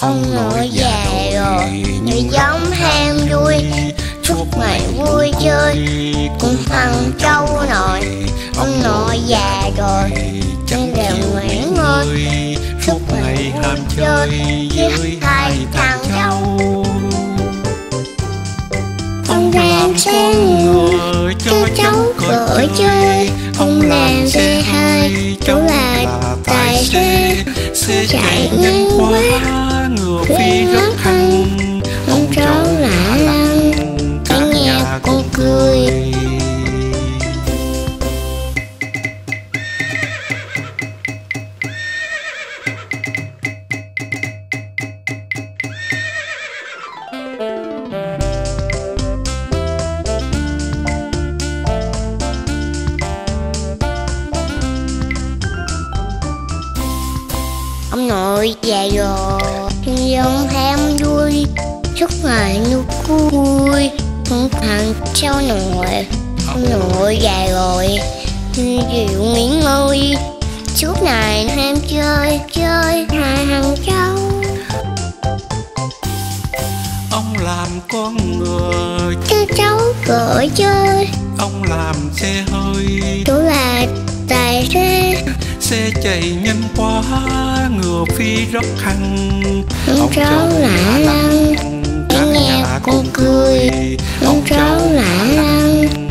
Ông nội già rồi nhưng giống ham vui, suốt ngày vui chơi cùng thằng trâu nội. Ông nội già rồi nhưng đều ngoan ngôi, suốt ngày ham chơi với hai thằng trâu. Ông làm xe ngựa cho cháu cỡ chơi, ông làm xe hơi, cháu là tài xế. Xe chạy nhanh quá, ngựa phi rất hăng, ông cháu lạ lăng, cả nhà con cười. Ông nội già rồi nhưng ham vui, suốt ngày như vui không thằng trâu nội. Ông nội già rồi chịu nghỉ ngơi, suốt ngày ham chơi hai thằng trâu. Ông làm con ngựa cho cháu cỡ chơi, ông làm xe hơi, chú là tài xế. Xe chạy nhanh quá, ngựa phi rất hăng, ông cháu lạ lăng, cả nhà con cười. Ông cháu lạ lăng,